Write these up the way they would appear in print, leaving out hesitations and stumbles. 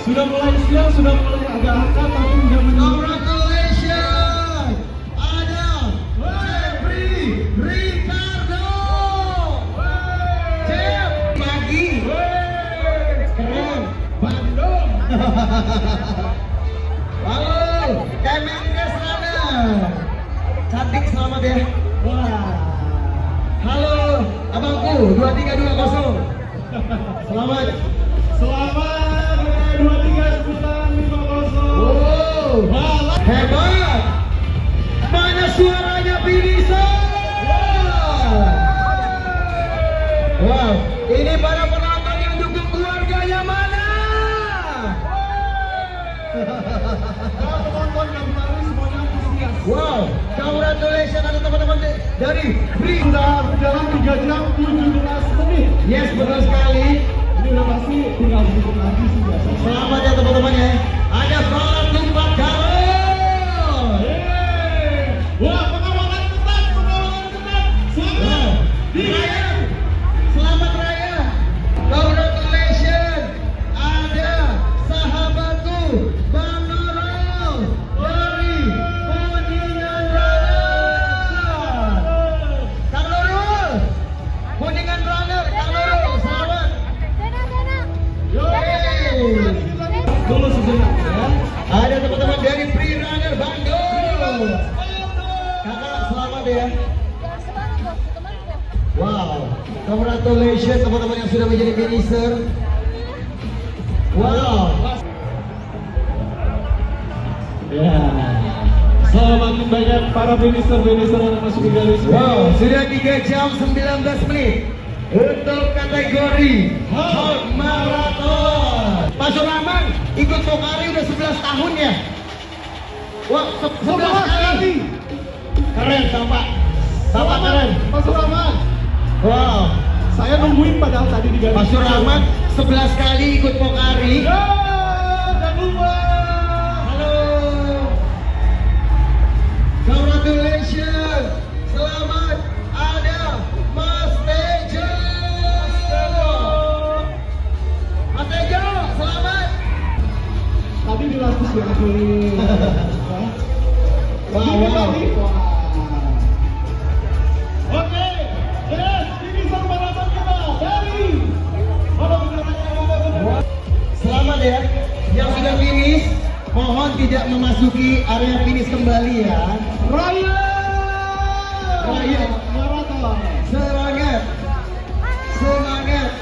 sudah mulai siang, sudah mulai agak angkat, tapi tidak menunggu. Congratulations, ada Jeffrey Ricardo. Jeff pagi, keren, Bandung. Halo, Kemenkes Runner. Cantik, selamat ya. Wah. Halo, abangku 2320. Selamat. Selamat 2350. Wow, hebat. Mana suaranya finisher? Wow, ini para penonton yang dukung keluarganya mana? Penonton yang baru semuanya antusias. Wow, congratulations ada teman-teman dari Bri. Sudah berjalan 3 jam 17 menit. Yes, betul sekali. Ini udah pasti tinggal sedikit lagi sih biasa. Selamat ya teman-teman ya. Ada Pak Tumpak Karol. Wah, pengawalan ketat, pengawalan ketat. Selamat. Raya, selamat Raya. Congratulations. Ada sahabatku Bang Nurul dari Kuningan Runner. Kang Nurul, Kuningan Runner, Kang Nurul, selamat. Dulu sejenak ya. Ada teman-teman dari Free Runner Bandung. Kakak selamat ya. Wow, congratulations teman-teman yang sudah menjadi finisher. Wow. Ya. Semakin banyak para finisher yang masuk ke garis. Wow, sudah 3 jam 19 menit untuk kategori Half Marathon. Pak Suraman ikut Pokari udah 11 tahun ya. Wah, 11 kali. Keren Bapak. Bapak keren. Pak Suraman. Wow. Saya nungguin padahal tadi di garis. Pak Suraman 11 kali ikut Pokari. Ya, jangan lupa. Halo. Congratulations. Selamat ada Mas Tejo. Mas Tejo, selamat. Tadi dilatih ya aku. Wow. Oke, yes, ini sang maraton kita dari Selamat ya. Yang sudah finish, mohon tidak memasuki area finish kembali ya. Raya Raya. Maraton. Semangat. Semangat.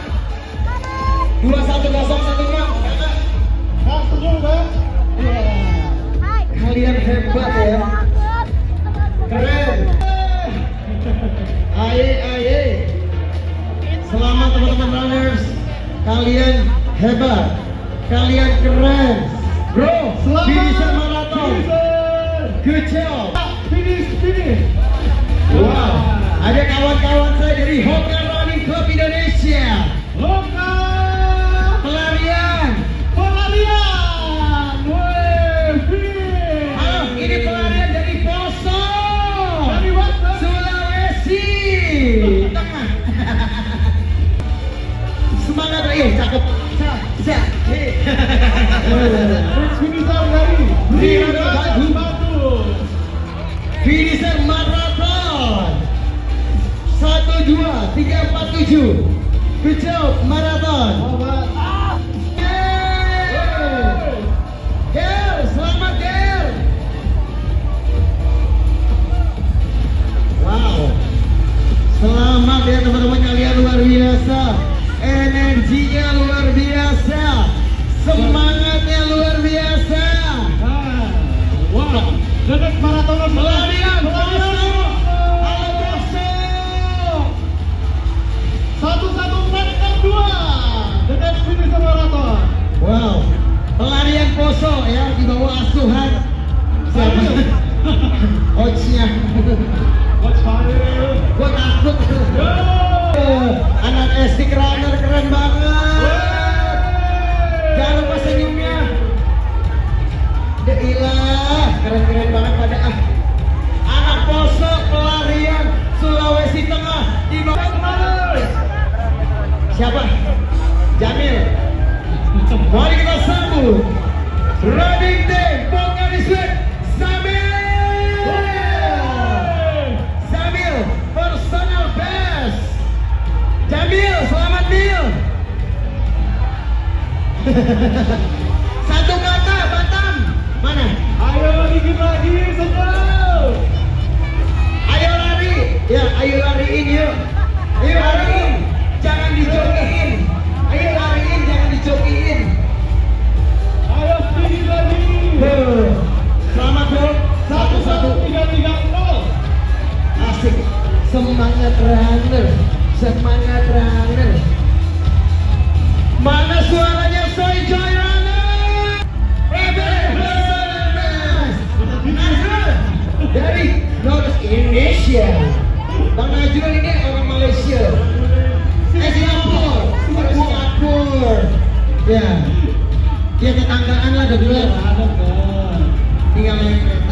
21.016. Kak, senyum kan? Kalian hebat ya. Keren. Aye. Selamat teman-teman runners. Kalian hebat. Kalian keren. Bro, Selamat. finisher marathon. Finisher. Good job. Finish. Wow. Ada kawan-kawan saya dari Hoka Running Club Indonesia. Hoka. Pelarian. Finish. Halo, ini pelarian dari Poso. Dari mana? Sulawesi Tengah. Semangat cakep. Finisher dari Bandung. Finisher marathon 12347. Good job marathon. Ger, selamat Ger. Wow. Selamat ya teman-teman, kalian luar biasa. Energinya luar biasa. Semangatnya luar biasa. Wah, the next marathon Pelarian Poso. Halo Poso. 1142. The next finisher marathon. Wow. Pelarian Poso ya di bawah asuhan siapa? Coachnya. Watch fire. Gua takut. Anak SD runner keren banget. Jangan lupa senyumnya. Ilah, keren-keren banget pada anak Poso pelarian Sulawesi Tengah di bawah. Siapa? Jamil. Mari kita sambut Semangat runner, semangat runner. Mana suaranya Soy Joy Runner? Dari North Indonesia. Bang Najrul ini orang Malaysia. Singapura, orang Singapura. Ya, dia tetanggaan lah dulu. Tinggal naik kereta.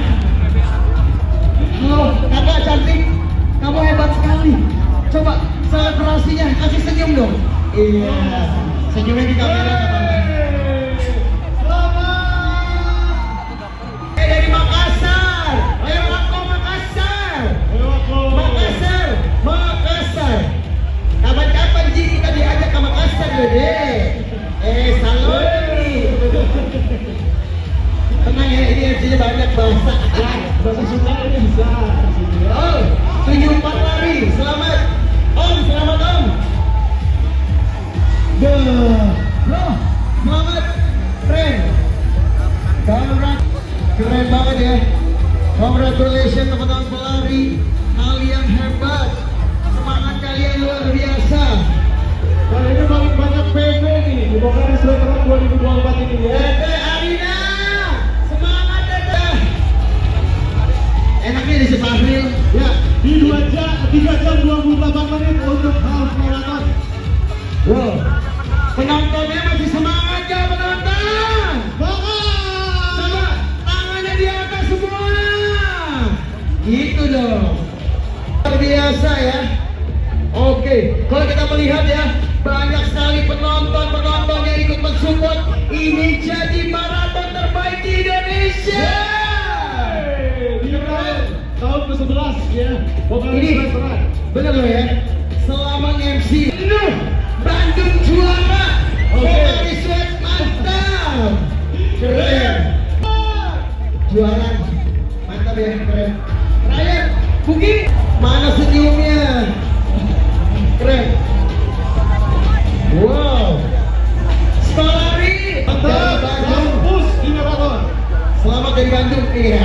Oh, kakak cantik, kamu hebat sekali. Coba selebrasinya, kasih senyum dong. Iya, senyumnya di kamera. Dari Makassar, ayo aku Makassar. Makassar. Kapan-kapan Ji kita diajak ke Makassar deh. Salam nih. Tenang ya, ini artinya banyak bahasa. Bahasa Sunda ini bisa. Oh, 74 lari. Selamat Om, selamat Om. Loh, selamat. Keren. Keren banget ya. Congratulations teman-teman pelari. Kalian hebat. Semangat kalian luar biasa. Kali ini paling banyak PB nih di Pokari Sweat 2024 ini ya. Tete Arina, semangat Tete. Enaknya di Sepahril. Ya, di 3 jam 28 menit untuk half marathon. Wow, penontonnya masih semangat ya penonton. Coba tangannya di atas semua. Gitu dong. Luar biasa ya. Oke, kalau kita melihat ya, banyak sekali penonton yang ikut mensupport. Ini jadi maraton terbaik di Indonesia. Di tahun ke-11 ya. Pokari Ini Sweat. bener loh ya. Selama MC Bandung juara. Pokari Sweat mantap. Keren. Juara. Mantap ya, keren. Ryan, Buki, mana senyumnya? Keren. Wow. Skolari dari Bandung. Kampus di maraton. Selamat dari Bandung. Iya.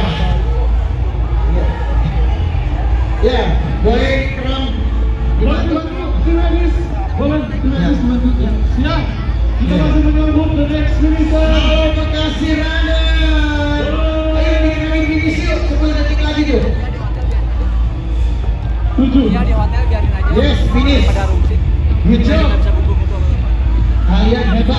Ya, boleh kram. Bantu, Tiradis. Boleh, Tiradis bantu. Siap. Kita masih menyambut the next finisher. Halo Bekasi Runner. Ayo dikirain finish yuk, 10 detik lagi tuh. 7. Ya di hotel biarin aja. Yes, finish. Pada rumit. Good job. Nggak bisa butuh itu. Kalian hebat.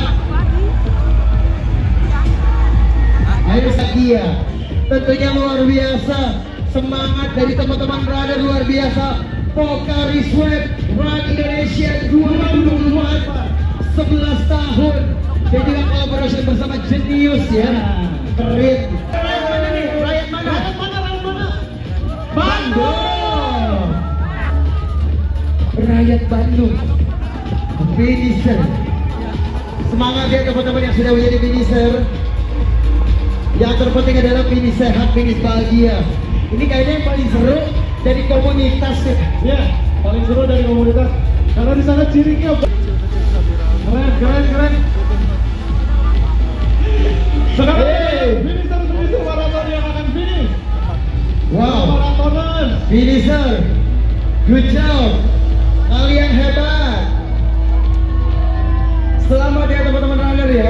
Ayo Sakia. Tentunya luar biasa. Semangat dari teman-teman runner luar biasa. Pokari Sweat Run Indonesia 2024. 11 tahun. Dan juga kolaborasi bersama Genius ya. Keren. Rakyat mana nih? Rakyat mana? Bandung. Rakyat Bandung. Finisher. Semangat ya teman-teman yang sudah menjadi finisher. Yang terpenting adalah finish sehat, finish bahagia. Ini kayaknya yang paling seru dari komunitas ya. Ya, paling seru dari komunitas. Karena di sana cirinya keren. Sekarang finisher maraton yang akan finish. Wow. Maratonan. Finisher. Good job. Kalian hebat. Selamat ya teman-teman runner ya.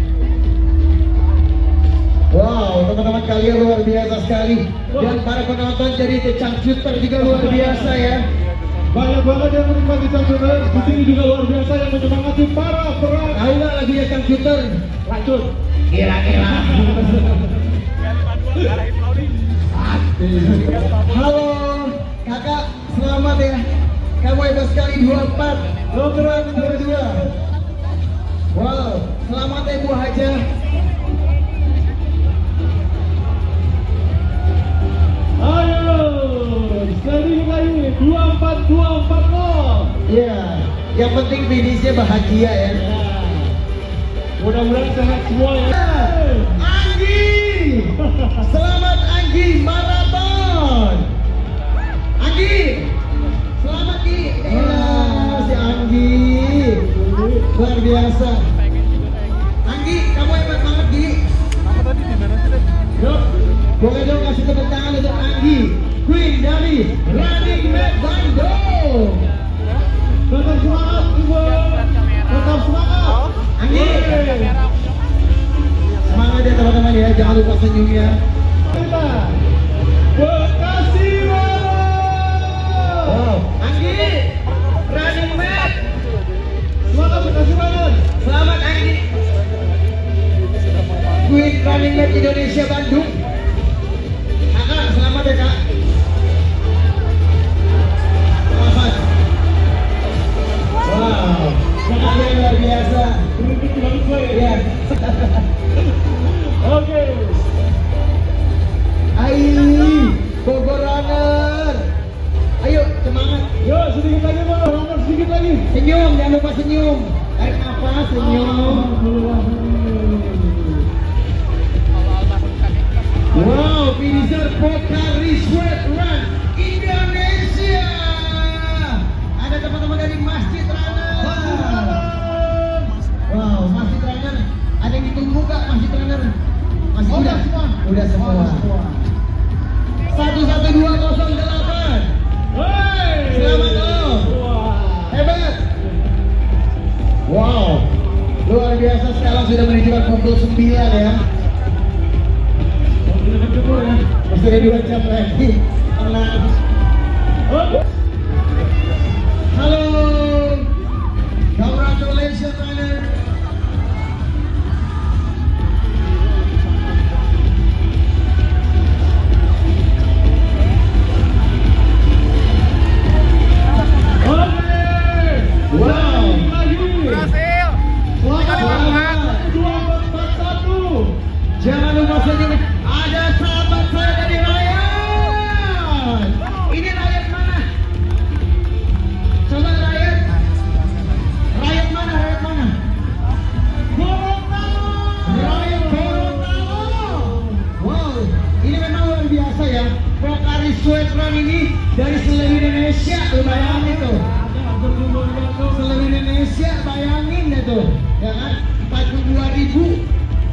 Wow, teman-teman kalian luar biasa sekali. Dan para penonton jadi cangcuter juga luar biasa ya. Banyak banget yang menikmati cangcuter. Di sini juga luar biasa yang menyemangati para peran. Tahu nggak lagunya cangcuter? Lanjut. Kira-kira. Halo, kakak, selamat ya. Kamu hebat sekali 24. Program 22. Wow, selamat ya Bu Haja. Ayo, steady lagi 24 Iya, yang penting finishnya bahagia ya. Mudah-mudahan sehat semua ya. Anggi, selamat Anggi maraton. Anggi, selamat Gi. Si Anggi, luar biasa. Anggi, kamu hebat banget Gi. Yuk. Boleh dong kasih tepuk tangan untuk Anggi. Queen dari Running Man Bandung. Tetap semangat, Ibu. Tetap semangat. Anggi. Semangat ya teman-teman ya, jangan lupa senyum ya. Kita Bekasi Barat. Wow, Anggi, Running Man. Semangat Bekasi Barat. Selamat Anggi. Queen Running Man Indonesia Bandung. Kakak, selamat ya kak. Selamat. Wow, semangatnya luar biasa. Ya. Oke. Ayo, Bogor Runner. Ayo, semangat. Yo, sedikit lagi Bang. Semangat sedikit lagi. Senyum, jangan lupa senyum. Tarik nafas, senyum. Wow, finisher Pocari Sweat Run Indonesia. Ada teman-teman dari Masjid Runner. Wow, Masjid Runner. Ada yang ditunggu kak, Masjid Runner? Masih udah semua. Udah semua. 11208. Hei. Selamat Om. Hebat. Wow, luar biasa. Sekarang sudah menunjukkan pukul 9 ya. Masih ada 2 jam lagi. Tenang. Halo. Congratulations runner. Wow. Berhasil. Selamat 2441. Jangan lupa senyum. Ada sahabat saya dari Ryan. Ini Ryan mana? Coba Ryan. Ryan mana? Ryan mana? Ryan Gorontalo. Wow, ini memang luar biasa ya. Pocari Sweat Run ini dari seluruh Indonesia. Tuh bayangin itu. Seluruh Indonesia bayangin deh tuh. Ya kan? 42.000.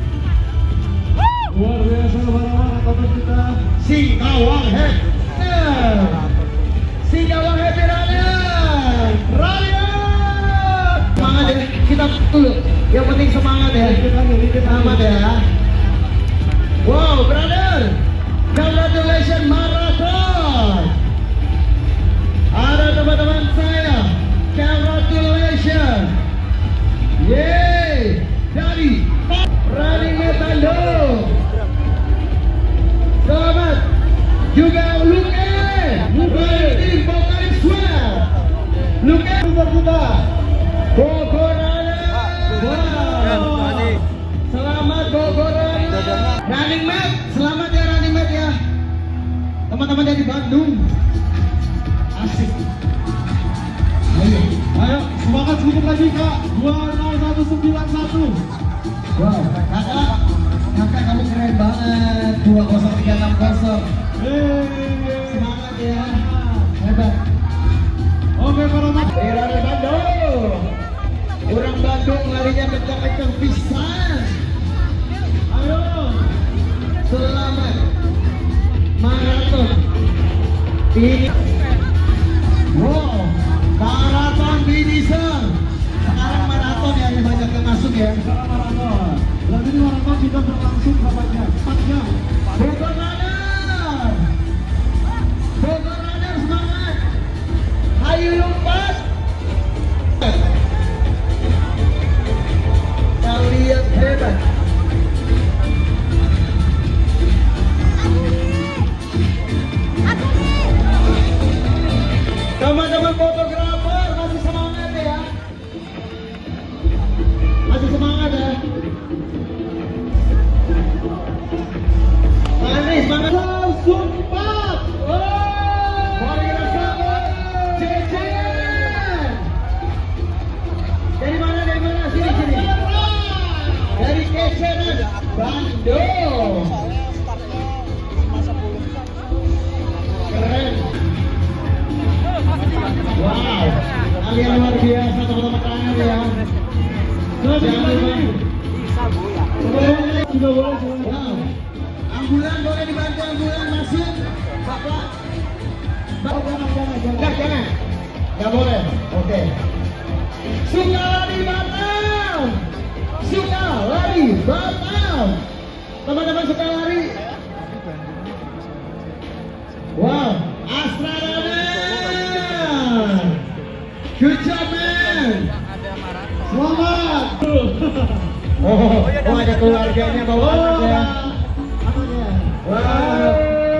Luar biasa para atas kita. Singkawang Happy. Singkawang Happy Runner. Raya. Semangat ya, kita dulu. Yang penting semangat ya. Selamat ya. Wow, brother. Congratulations marathon. Ada teman-teman saya. Congratulations. Yeay. Dari Running Man Bandung. Selamat juga Luke. Tim Pocari Sweat. Luke kita. Bogor Runner. Wow. Selamat Bogor Runner. Running Man, selamat ya Running Man ya. Teman-teman dari Bandung. Asik. Ayo, semangat sedikit lagi Kak. 20191. Wow, kakak kamu keren banget. 20360. Semangat ya. Hebat. Oke, para Dari Bandung. Orang Bandung larinya kencang-kencang pisan. ayo. Selamat maraton. Ini wow, maraton finisher. Sekarang maraton ya, yang banyak yang masuk ya. Sekarang maraton. Berarti ini maraton sudah berlangsung berapa jam? 4 jam. Bogor Runner. Bogor Runner semangat. Ayo lompat. Kalian hebat. Teman-teman fotografer masih semangat ya. Masih semangat ya. Semangat. Langsung 4. Mari kita sambut JJ. Dari mana? Dari mana? Sini sini. Dari Keseran Bandung. Keren. Wow. Kalian luar biasa teman-teman kalian ya. Jangan lupa. Sudah boleh. Wow. Ambulan boleh dibantu ambulan masuk. Bapak. Oke. Suka lari Batam. Suka lari Batam. Teman-teman suka lari. Wow, Astrana. Good job, man. Selamat. Oh, ada keluarganya bawa anak ya. Wow.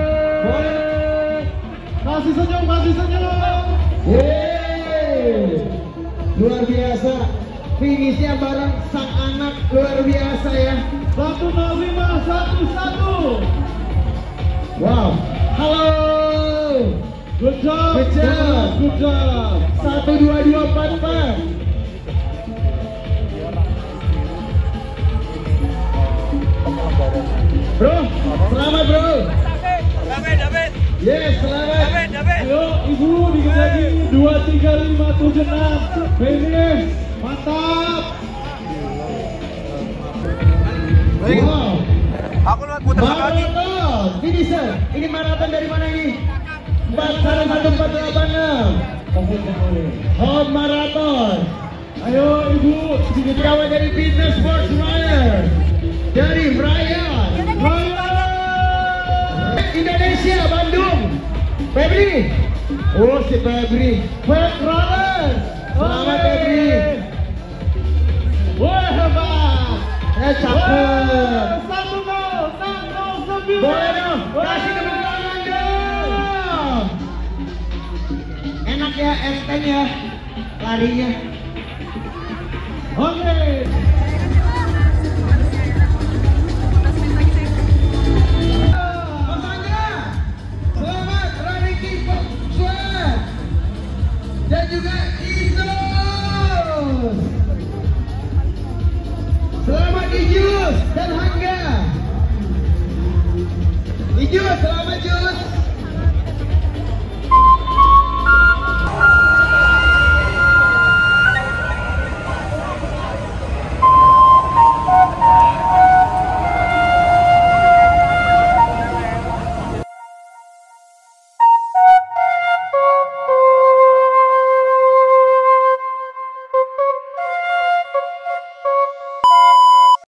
Kasih senyum, kasih senyum. Yeay. Luar biasa. Finishnya bareng sang anak, luar biasa ya. 10511. Wow. Halo. Good job. Good job. Good job. 12244. Bro, selamat bro. David. Yes, selamat. David. Ayo ibu dikit lagi 23576. Finish. Mantap. Wow. Aku lewat putar lagi. Maraton. Finisher. Ini maraton dari mana ini? 41486. Home Marathon. Ayo ibu sedikit Kawan dari Fitness Sports Rider. Dari Ryan. Indonesia, Bandung. Febri. Oh, si Febri. Fat Runners. Selamat Febri. Wah hebat. Cakep. 10609. Boleh dong, kasih tepuk tangan dong. Enak ya, enteng ya larinya. Oke. Selamat Rani Kipo Sweat dan juga